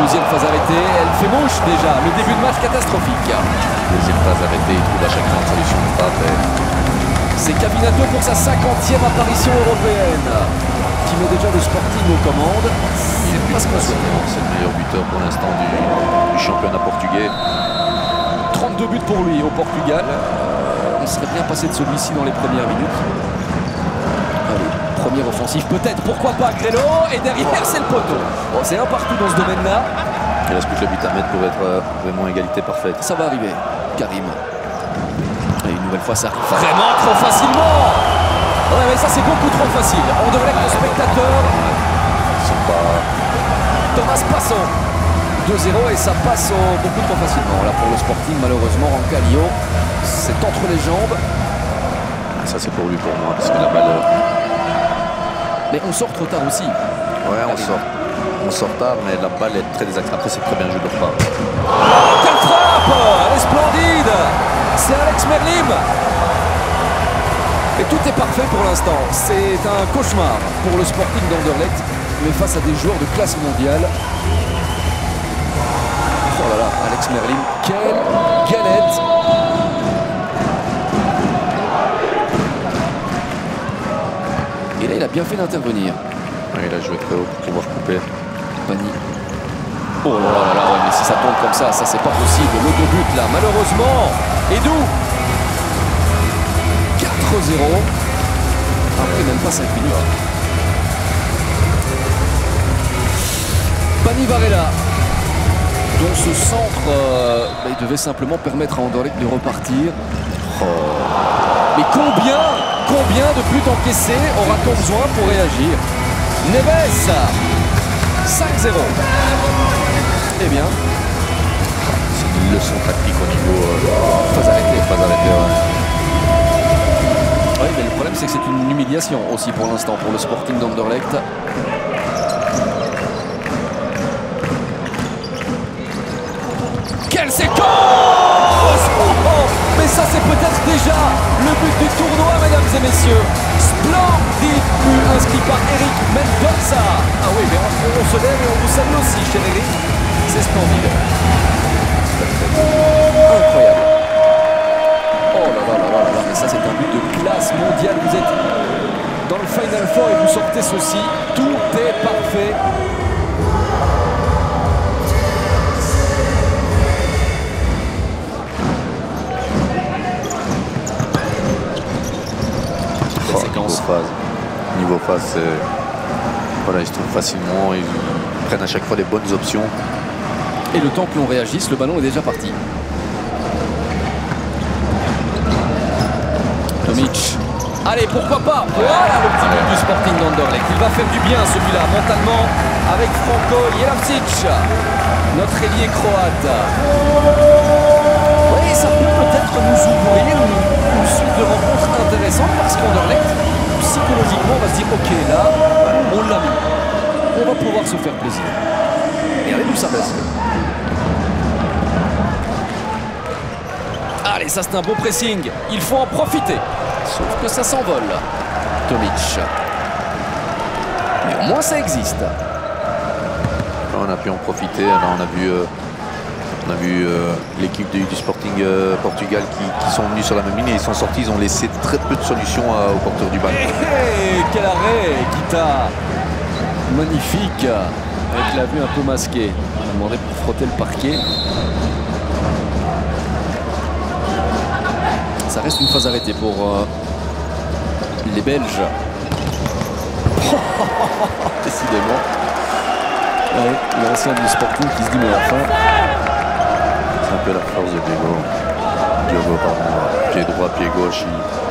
Deuxième phase arrêtée, elle fait mouche déjà. Le début de match catastrophique. Deuxième phase arrêtée, il trouve à chaque fois une solution de frappe. C'est Cavinato pour sa 50e apparition européenne, qui met déjà le Sporting aux commandes. Il est pas ce qu'on souhaite. C'est le meilleur buteur pour l'instant du championnat portugais. 32 buts pour lui au Portugal. On serait bien passé de celui-ci dans les premières minutes. Allez, première offensive peut-être, pourquoi pas Grelo. Et derrière c'est le poteau. Bon, c'est un partout dans ce domaine-là. Il reste plus que le but à mettre pour être vraiment égalité parfaite. Ça va arriver, Karim. Et une nouvelle fois ça arrive vraiment trop facilement. Ouais mais ça c'est beaucoup trop facile. Anderlecht le spectateur. Thomas Passon. 2-0 et ça passe beaucoup trop facilement. Là pour le Sporting malheureusement, Roncalio, c'est entre les jambes. Ça c'est pour lui, pour moi, parce que la balle... Mais on sort trop tard aussi. Ouais, on sort tard, mais la balle est très désactive. Après c'est très bien joué de leur part. Oh, quelle frappe! Elle est splendide! C'est Alex Merlim. Et tout est parfait pour l'instant. C'est un cauchemar pour le Sporting d'Anderlecht, mais face à des joueurs de classe mondiale. Oh là là, Alex Merlim, quelle galette! Et là, il a bien fait d'intervenir. Ouais, il a joué très haut pour pouvoir couper. Pani. Oh là là là, ouais, mais si ça tombe comme ça c'est pas possible. Le 2 buts là, malheureusement. Et d'où 4-0. Après même pas 5 minutes. Pani Varela, dont ce centre il devait simplement permettre à Anderlecht de repartir. Oh. Mais combien de buts encaissés aura-t-on besoin pour réagir? Neves 5-0. Eh bien, c'est une leçon tactique au niveau phase arrêtée. Ouais. Oui, mais le problème c'est que c'est une humiliation aussi pour l'instant pour le Sporting d'Anderlecht. Quelle séquence! Oh, mais ça c'est peut-être déjà le but du tournoi, mesdames et messieurs. Splendide but inscrit par Eric Mendoza. Ah oui, mais on se lève et on vous salue aussi, cher Eric. C'est splendide. Incroyable. Oh là là là là là, mais ça c'est un but de classe mondiale. Vous êtes dans le Final Four et vous sortez ceci. Tout est parfait. Niveau phase, voilà, ils se trouvent facilement, ils prennent à chaque fois les bonnes options. Et le temps que l'on réagisse, le ballon est déjà parti. Tomic. Allez, pourquoi pas? Voilà le petit but du Sporting d'Anderlecht. Il va faire du bien celui-là, mentalement, avec Franco Jelavcic, notre ailier croate. Oui, ça peut peut-être nous ouvrir une suite de rencontres intéressantes parce qu'Anderlecht, psychologiquement, on va se dire ok, là, on l'a mis. On va pouvoir se faire plaisir. Et regardez d'où ça passe. Allez, ça c'est un beau pressing. Il faut en profiter. Sauf que ça s'envole. Tomic. Mais au moins ça existe. Là, on a pu en profiter. Là, on a vu l'équipe du Sporting Portugal qui sont venus sur la même ligne et ils sont sortis. Ils ont laissé très peu de solutions au porteur du ballon. Hey, quel arrêt, Guita. Magnifique. Avec la vue un peu masquée. On a demandé pour frotter le parquet. Ça reste une phase arrêtée pour les Belges. Décidément. Ouais, l'ancien du Sporting qui se dit mais enfin. C'est un peu la force de Diego. Diogo, pardon. Pied droit, pied gauche.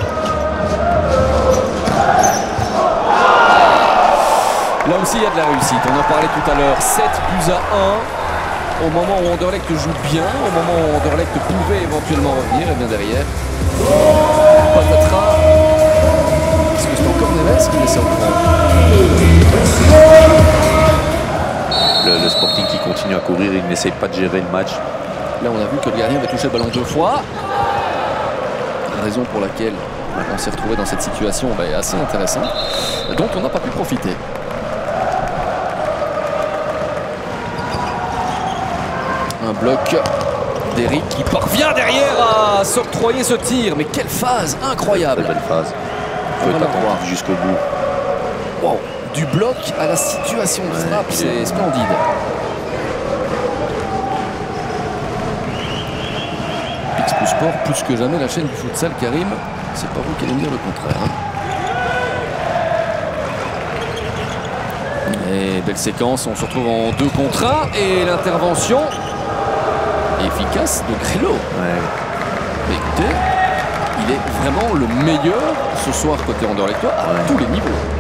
Là aussi il y a de la réussite. On en parlait tout à l'heure. 7-1. Au moment où Anderlecht joue bien, au moment où Anderlecht pouvait éventuellement revenir, et bien derrière. Patatras. Est-ce que c'est encore Neves qui met ça au fond? Le Sporting qui continue à courir, il n'essaye pas de gérer le match. Là, on a vu que le gardien avait touché le ballon 2 fois. La raison pour laquelle on s'est retrouvé dans cette situation est assez intéressante, dont on n'a pas pu profiter. Un bloc d'Eric qui parvient derrière à s'octroyer ce tir. Mais quelle phase incroyable. Très belle phase. Il faut être attentif jusqu'au bout. Wow. Du bloc à la situation de frappe, c'est splendide. Pix Sport, plus que jamais la chaîne du futsal, Karim. C'est pas vous qui allez me dire le contraire. Hein. Et belle séquence, on se retrouve en 2 contre 1 et l'intervention efficace de Grillo. Ouais. Écoutez, il est vraiment le meilleur ce soir côté Anderlechtois à tous les niveaux.